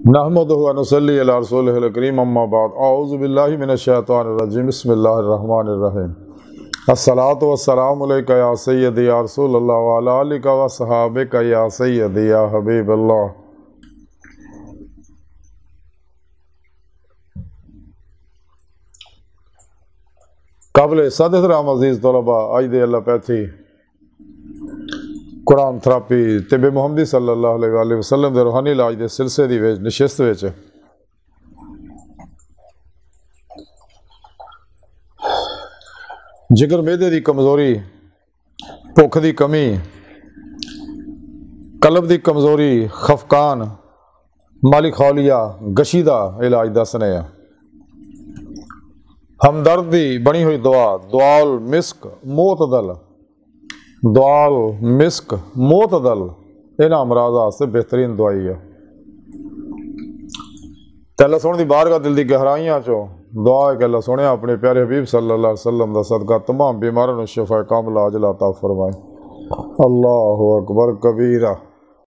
نحمدہ و نصلی علی رسولہ الکریم اما بعد اعوذ باللہ من الشیطان الرجیم بسم اللہ الرحمن الرحیم الصلاۃ والسلام علیکہ یا سیدی یا رسول اللہ وعلی آلک و صحابک یا سیدی یا حبیب اللہ۔ قابل صد احترام عزیز طلبہ، آج دے اللہ پیتھی قرآن تھراپی طب محمدی صلی اللہ علیہ وآلہ وسلم دے روحانی علاج دے سلسلے دی نشست وچ جگر میدے دی کمزوری، بھوک دی کمی، قلب دی کمزوری، خفقان، مالی خولیہ، گشی دا علاج دسنے ہیں۔ ہمدرد دی بنی ہوئی دعال مسک معتدل، دعال مسک معتدل انہاں امراض واسطے بہترین دوائی ہے۔ تے اللہ سونے دی بارگاہ دل دی گہرائیاں چو دعا ہے کہ اللہ سونے اپنے پیارے حبیب صلی اللہ علیہ وسلم دا صدقہ تمام بیماروں شفا کاملہ عاجلہ عطا فرمائے۔ اللہ اکبر کبیرہ۔